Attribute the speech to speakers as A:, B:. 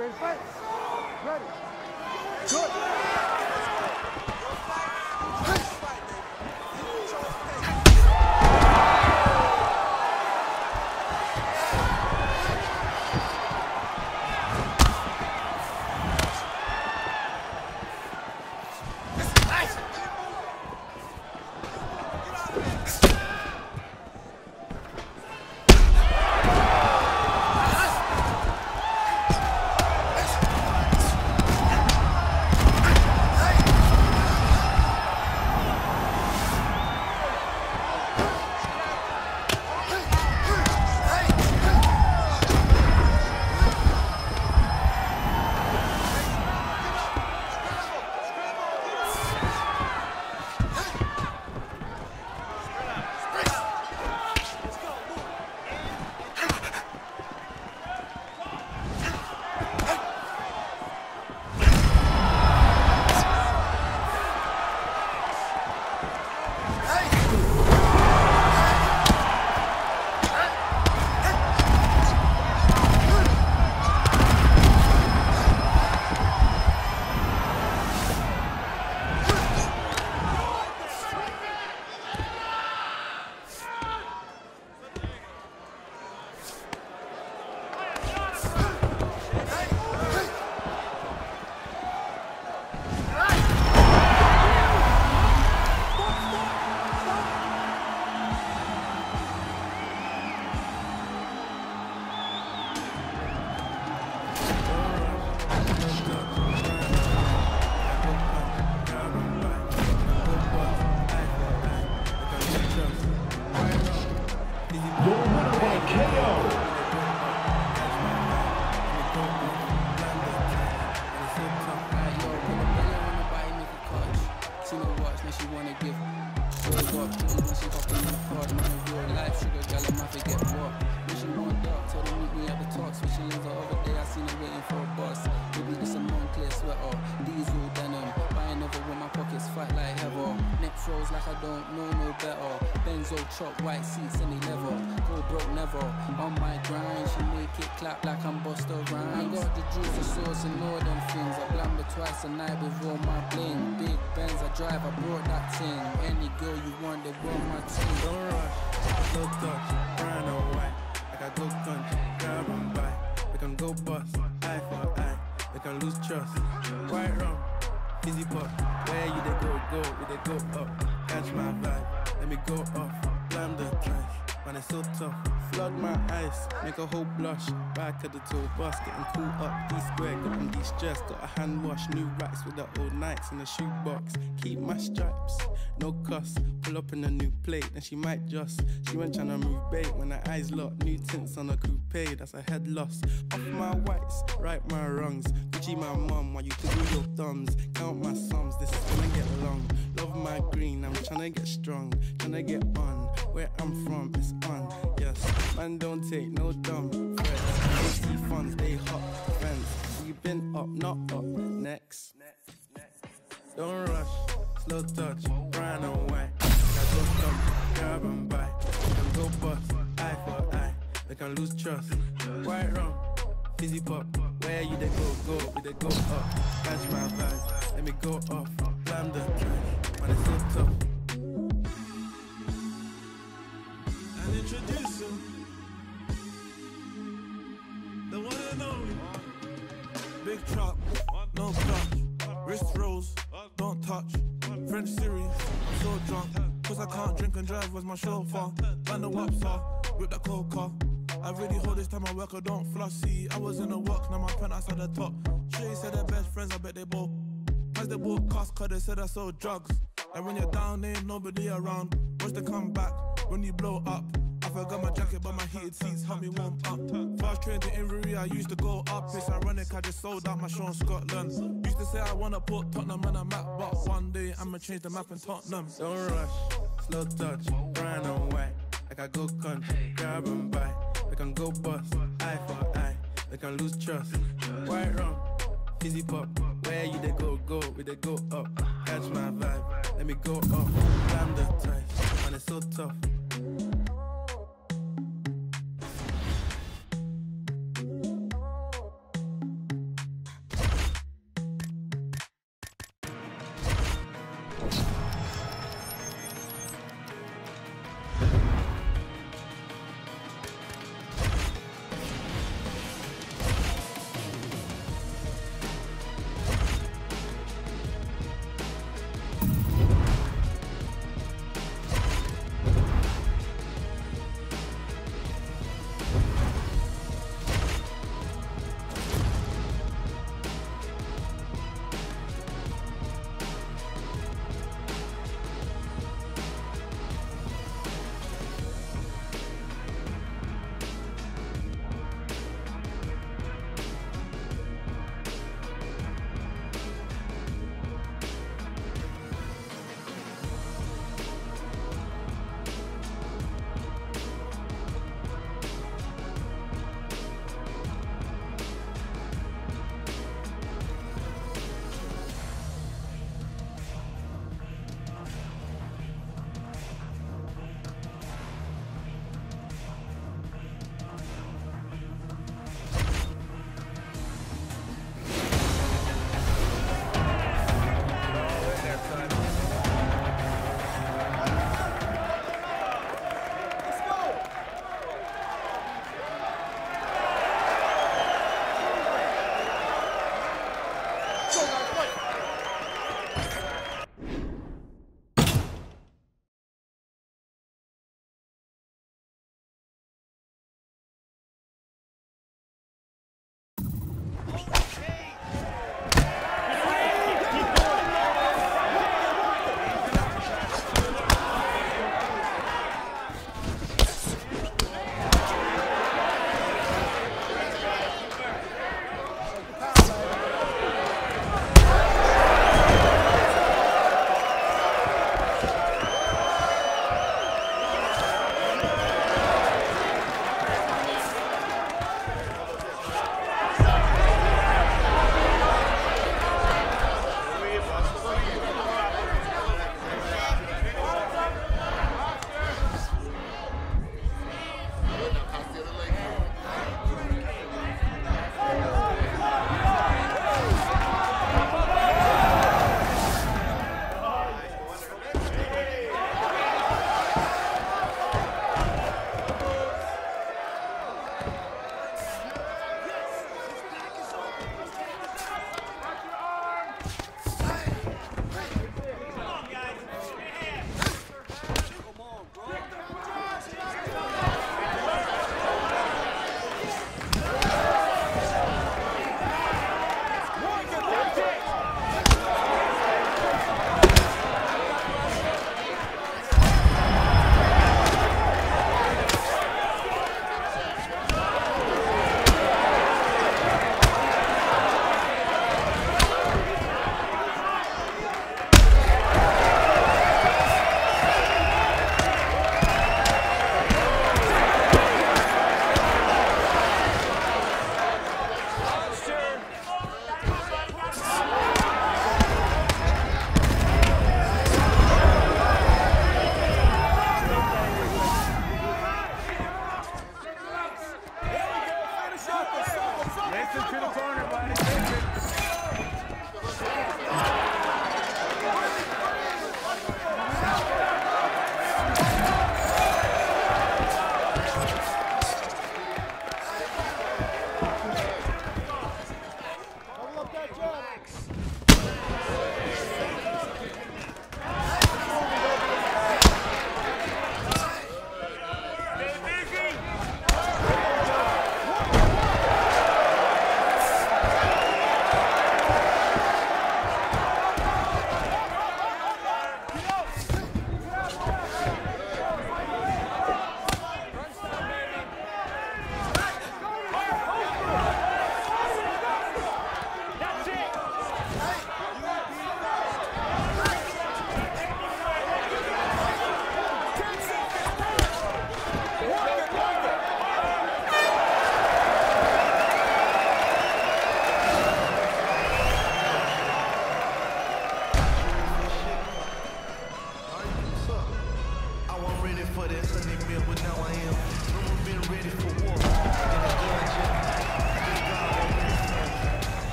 A: ready to fight? Ready. Good.
B: Like I don't know no better. Benzo chop white seats any level. Go broke never. On my grind, she make it clap like I'm Busta Rhymes. I got the juice, the sauce and all them things. I blamber twice a night with all my bling. Big Benz I drive, I brought that thing. Any girl you want, they want my team.
C: Don't rush, no touch, brown or white. Like I go country, grab and buy. We can go bust, eye for eye. We can lose trust. White rum, easy pop. Where you they go, we they go up. Catch my vibe, let me go off. Blam the trash, man it's so tough. Flood my eyes, make a whole blush. Back at the tour bus, getting cool up. D-square, got them de-stressed. Got a hand wash, new racks with the old nights in the shoebox. Keep my stripes, no cuss. Pull up in a new plate, then she might just. She went tryna move bait when her eyes locked. New tints on a coupe, that's a head loss. Off my whites, right my wrongs. Gucci my mum, while you twiddle your thumbs. Count my sums, this is gonna get long. Love my green, I'm tryna get strong. Tryna get on, where I'm from, it's on. Yes, man don't take no dumb threats. They see funds, they hot friends. You been up, not up, next. Don't rush, slow touch, brown and white. I go come, grab and buy. We can go bust, eye for eye. We can lose trust. White rum, fizzy pop. Where you they go, we they go up. Catch my vibe, let me go off. Blam the trash, man it's so tough.
D: And introduce him, the one and only. Big truck, no clutch, wrist rolls, don't touch. French series, I'm so drunk, cause I can't drink and drive, was my chauffeur. Band the waps off, with that cold car. I really hold this time I work, I don't floss. See, I was in the work, now my penthouse at the top. Shay said they're best friends, I bet they both. As they both cost, cause they said I sold drugs. And when you're down, ain't nobody around. Watch the comeback when you blow up. I forgot my jacket, but my heated seats help me warm up. Fast train to Inverie, I used to go up. It's ironic, I just sold out my show in Scotland. Used to say I wanna put Tottenham on a map, but one day I'ma change the map in Tottenham.
C: Don't rush, slow touch, brown and white. Like I go country, grab and buy. We can go bust, eye for eye. We can lose trust. White rum, fizzy pop. Where you they go, we they go up. Catch my vibe, let me go up. Blam the trash, man it's so tough.